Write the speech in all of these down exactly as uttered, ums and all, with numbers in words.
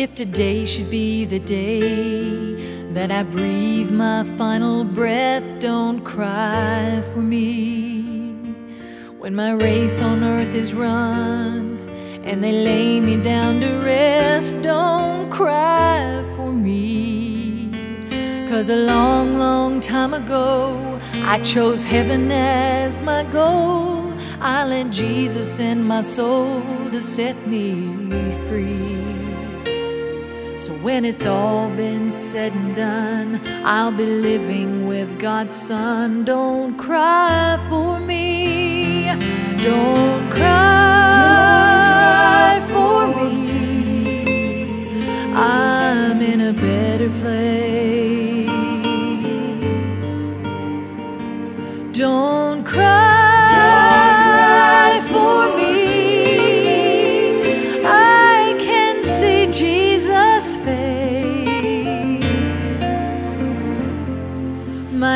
If today should be the day that I breathe my final breath, don't cry for me. When my race on earth is run and they lay me down to rest, don't cry for me. 'Cause a long, long time ago I chose heaven as my goal. I let Jesus in my soul to set me free. So when it's all been said and done, I'll be living with God's Son. Don't cry for me. Don't cry for me. I'm in a better place. Don't cry for me. I can see Jesus' face. My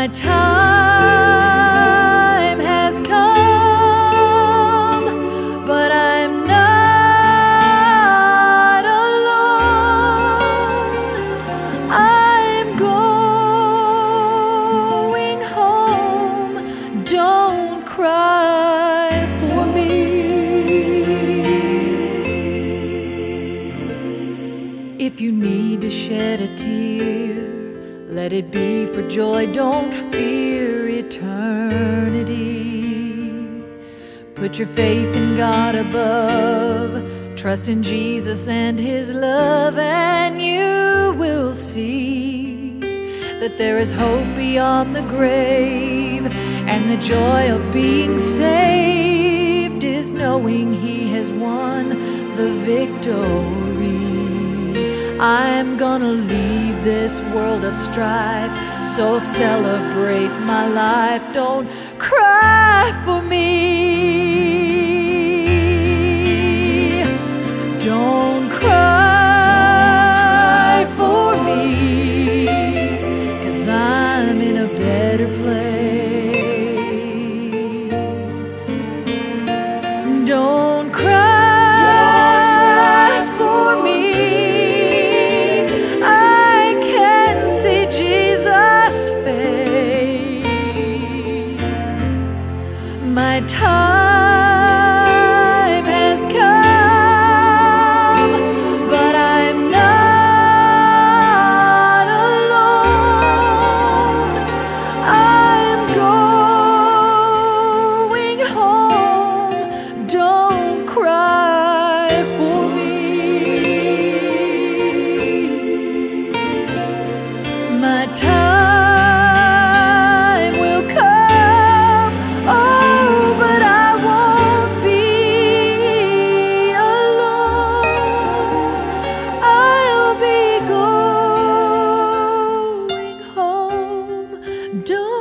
time has come, but I'm not alone. I'm going home. Don't cry for me. If you need to shed a tear, let it be for joy. Don't fear eternity. Put your faith in God above. Trust in Jesus and His love, and you will see that there is hope beyond the grave. And the joy of being saved is knowing He has won the victory. I'm gonna leave this world of strife, so celebrate my life. Don't cry for me. Don't cry for me, 'cause I'm in a better place. Don't cry for me. I can see Jesus' face. My time has come, but I'm not alone. I'm going home. Don't cry for me. My time will come, oh, but I won't be alone. I'll be going home. Don't